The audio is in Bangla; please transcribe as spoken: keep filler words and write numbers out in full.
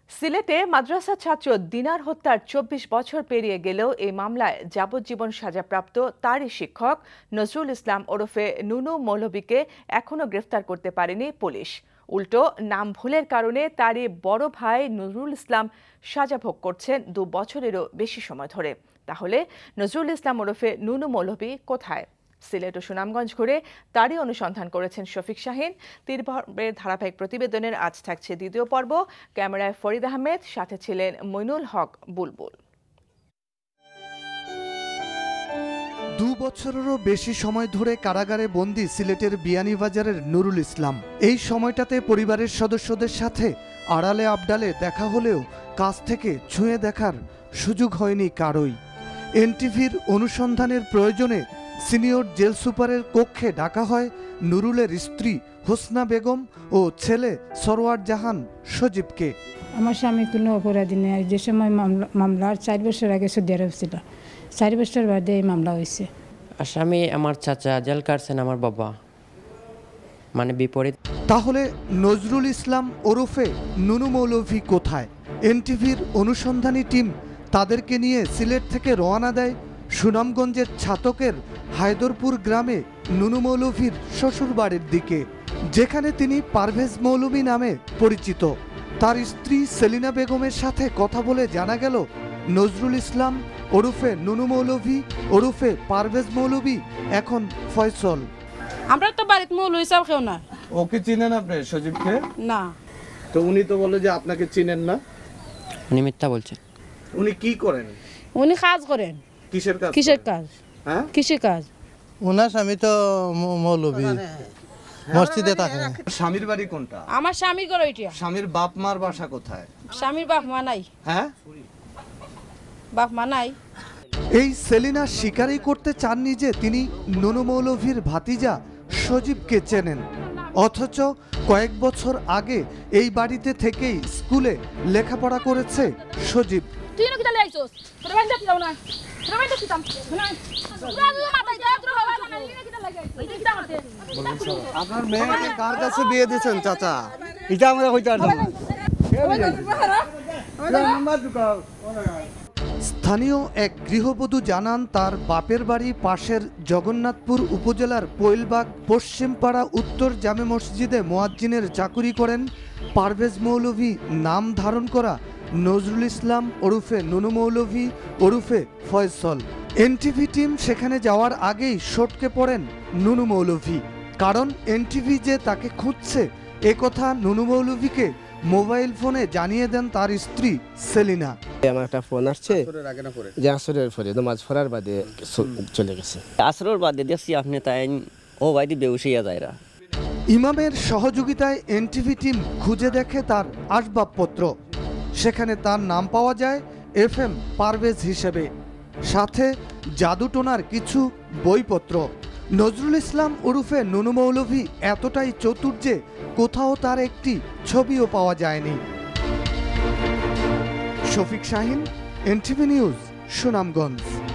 সিলেটে মাদ্রাসা ছাত্র দিনার হত্যার চব্বিশ বছর পেরিয়ে গেলেও এই মামলায় যাবজ্জীবন সাজাপ্রাপ্ত তারই শিক্ষক নজরুল ইসলাম ওরফে নুনু মৌলভীকে এখনো গ্রেফতার করতে পারেনি পুলিশ। উল্টো নাম ভুলের কারণে তারই বড় ভাই নুরুল ইসলাম সাজা ভোগ করছেন দু বছরেরও বেশি সময় ধরে। তাহলে নজরুল ইসলাম ওরফে নুনু মৌলভী কোথায়? সিলেট ও সুনামগঞ্জ ঘুরে তারই অনুসন্ধান করেছেন শফিক শাহিন। তিন পর্বের ধারাবাহিক প্রতিবেদনের আজ থাকছে দ্বিতীয় পর্ব। ক্যামেরায় ফরিদ আহমেদ, সাথে ছিলেন মইনুল হক বুলবুল। দু বছরেরও বেশি সময় ধরে কারাগারে বন্দী সিলেটের বিয়ানীবাজারের নুরুল ইসলাম। এই সময়টাতে পরিবারের সদস্যদের সাথে আড়ালে আবডালে দেখা হলেও কাছ থেকে ছুঁয়ে দেখার সুযোগ হয়নি কারোই। এনটিভির অনুসন্ধানের প্রয়োজনে সিনিয়র জেল সুপারের কক্ষে ডাকা হয় নুরুলের স্ত্রী হোসনা বেগম ও ছেলে সরওয়ার জাহান সজীবকে। আমার স্বামী কোনো অপরাধী নেই। যে সময় মামলা মামলার চার বছর আগে সৌদি আরব ছিল, চার বছর বাদে এই মামলা হয়েছে। আসামি আমার চাচা, জেল কাটছেন আমার বাবা, মানে বিপরীত। তাহলে নজরুল ইসলাম ওরফে নুনু মৌলভী কোথায়? এনটিভির অনুসন্ধানী টিম তাদেরকে নিয়ে সিলেট থেকে রওনা দেয় সুনামগঞ্জের ছাতকের হায়দরপুর গ্রামে নুনু মৌলভীর শ্বশুর বাড়ির দিকে, যেখানে তিনি পারভেজ মৌলভী নামে পরিচিত। তার স্ত্রী সেলিনা বেগমের সাথে কথা বলে জানা গেল নজরুল ইসলাম ওরফে নুনু মৌলভী ওরফে পারভেজ মৌলভী এখন ফয়সল। আমরা তো বাড়িতে মৌলভী সব কেউ না। ওকে চিনেন আপনি সজীবকে? না। তো উনি তো বলে যে আপনাকে চিনেন না। উনি মিথ্যা বলছেন। উনি কি করেন? উনি কাজ করেন। কিসের কাজ? কিসের কাজ? হ্যাঁ, কিসের কাজ? ওনার স্বামী তো মৌলভী, মসজিদে থাকে। স্বামীর বাড়ি কোনটা? আমার স্বামীর ঘর ওইটা। স্বামীর বাপ মার বাসা কোথায়? স্বামীর বাপ মা নাই। হ্যাঁ, বাপ মা নাই। এই সেলিনা স্বীকারই করতে চাননি যে তিনি নুনু মৌলভীর ভাতিজা সজীবকে চেনেন, অথচ কয়েক বছর আগে এই বাড়িতে থেকেই স্কুলে লেখাপড়া করেছে সজীব। তুই নাকি তালে আইছস? তোর বাইন্দা কি যাও না? তোর বাইন্দা কি তাম? না। আপনার মেয়েকে কার কাছে বিয়ে দিয়েছেন চাচা? এটা আমরা কইতে পারতাম না। স্থানীয় এক গৃহবধূ জানান তার বাপের বাড়ি পাশের জগন্নাথপুর উপজেলার পৈলবাগ পশ্চিমপাড়া উত্তর জামে মসজিদে মুয়াজ্জিনের চাকুরি করেন পারভেজ মৌলভী নাম ধারণ করা নজরুল ইসলাম ওরফে নুনু মৌলভী ওরফে ফয়সল। এনটিভি টিম সেখানে যাওয়ার আগেই সটকে পড়েন নুনু মৌলভী, কারণ এনটিভি যে তাকে খুঁজছে একথা নুনু মৌলভীকে মোবাইল ফোনে জানিয়ে দেন তার স্ত্রী সেলিনা। আমার একটা ফোন আসছে যে আসরের পরে নামাজ পড়ার বাদে চলে গেছে। আসরের বাদে দেখছি আপনি তাই ও বাইদি বেউসিয়া যায়রা। ইমামের সহযোগিতায় এনটিভি টিম খুঁজে দেখে তার আসবাবপত্র। সেখানে তার নাম পাওয়া যায় এফ এম পারভেজ হিসেবে, সাথে জাদুটোনার কিছু বইপত্র। নজরুল ইসলাম ওরফে নুনু মৌলভী এতটাই চতুর যে কোথাও তার একটি ছবিও পাওয়া যায়নি। Shafiq Shahin, NTV news, Sunamganj.